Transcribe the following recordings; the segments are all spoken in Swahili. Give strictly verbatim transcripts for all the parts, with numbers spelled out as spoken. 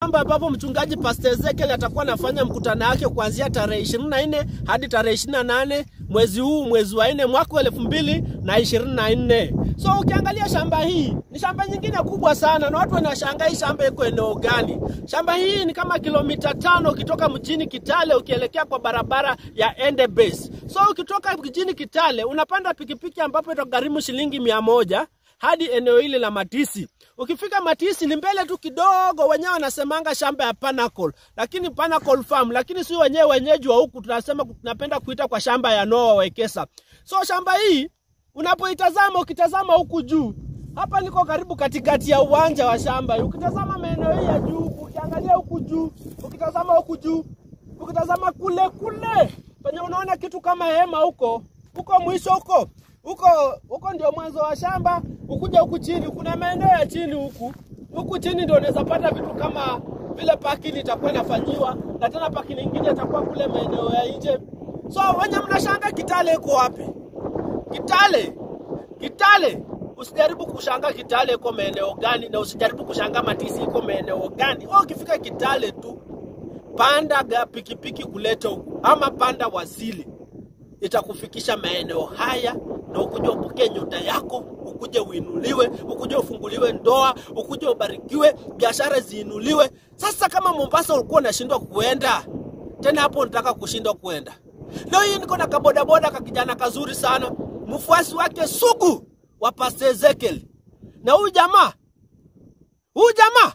shamba ambapo mchungaji Pastor Ezekiel atakuwa anafanya mkutano wake kuanzia tarehe ishirini na nne hadi tarehe ishirini na nane mwezi huu, mwezi wa nne mwaka wa elfu mbili na ishirini na nne. So ukiangalia shamba hii ni shamba nyingine kubwa sana na watu wanashangaa hii shamba iko eneo gani. Shamba hii ni kama kilomita tano ukitoka mjini Kitale ukielekea kwa barabara ya Ende Base. So ukitoka mjini Kitale unapanda pikipiki ambapo itagharimu shilingi mia moja hadi eneo hili la Matisi. Ukifika Matisi ni mbele tu kidogo, wenyewe wanasemanga shamba ya Panacol, lakini Panacol Farm, lakini si wenyewe wenyeji wa huku tunasema tunapenda kuita kwa shamba ya Noah Wekesa. So shamba hii unapoitazama, ukitazama huku juu, hapa niko karibu katikati ya uwanja wa shamba. Ukitazama maeneo hii ya juu, ukiangalia huku juu, ukitazama huku juu, ukitazama kule kule, penye unaona kitu kama hema huko, huko mwisho huko, huko huko ndio mwanzo wa shamba. Ukuja huku chini kuna maeneo ya chini huku. Huku chini ndio unaweza pata vitu kama vile parking itakuwa inafanywa, na tena parking nyingine itakuwa kule maeneo ya nje. So wenye mnashanga Kitale iko wapi? Kitale. Kitale. Usijaribu kushanga Kitale iko maeneo gani, na usijaribu kushanga Matisi iko maeneo gani. Wewe ukifika Kitale tu panda ga pikipiki kuleta huku, ama panda Wasili, itakufikisha maeneo haya na ukuje upokee nyota yako, ukuje uinuliwe, ukuje ufunguliwe ndoa, ukuje ubarikiwe, biashara ziinuliwe. Sasa kama Mombasa ulikuwa unashindwa kuenda, tena hapo unataka kushindwa kuenda. Leo hii niko na kaboda boda ka kijana kazuri sana, mfuasi wake sugu wa Pastor Ezekiel. Na huyu jamaa, huyu jamaa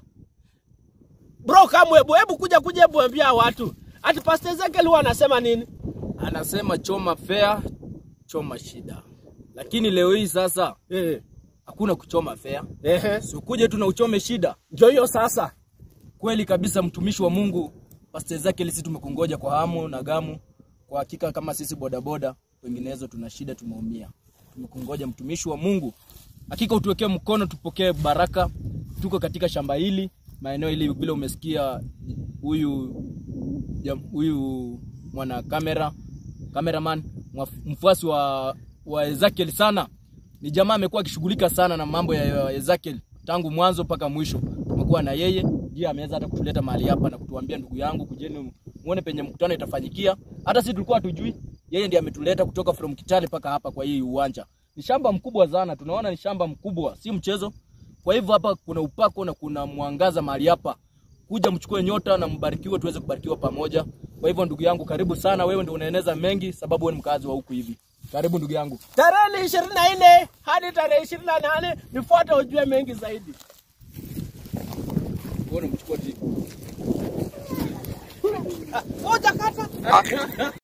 bro, kama hebu hebu kuja kuja hebu ambia watu ati Pastor Ezekiel huwa anasema nini? Anasema choma fair, choma shida. Lakini leo hii sasa eh hakuna kuchoma fair. Eh, so kuje tu na uchome shida. Ndio hiyo sasa. Kweli kabisa mtumishi wa Mungu Pastor Ezekiel, sisi tumekungoja kwa hamu na gamu. Kwa hakika kama sisi boda boda wenginezo tuna shida, tumeumia. Tumekungoja mtumishi wa Mungu. Hakika utuwekee mkono tupokee baraka. Tuko katika shamba hili, maeneo hili vile umesikia huyu huyu mwana kamera cameraman mfuasi wa wa Ezekiel sana. Ni jamaa amekuwa akishughulika sana na mambo ya Ezekiel tangu mwanzo mpaka mwisho. Tumekuwa na yeye, ndiye ameweza hata kutuleta mahali hapa na kutuambia ndugu yangu kujeni muone penye mkutano itafanyikia. Hata sisi tulikuwa hatujui, yeye ndiye ametuleta kutoka from Kitale paka hapa kwa hii uwanja. Ni shamba mkubwa sana, tunaona ni shamba mkubwa, si mchezo. Kwa hivyo hapa kuna upako na kuna mwangaza mahali hapa. Kuja mchukue nyota na mbarikiwe, tuweze kubarikiwa pamoja. Kwa hivyo ndugu yangu karibu sana, wewe ndio unaeneza mengi sababu wewe ni mkazi wa huku hivi. Karibu ndugu yangu. Tarehe ishirini na nne hadi tarehe ishirini na nane nifuate ujue mengi zaidi. Wewe mchukue. Ngoja kata.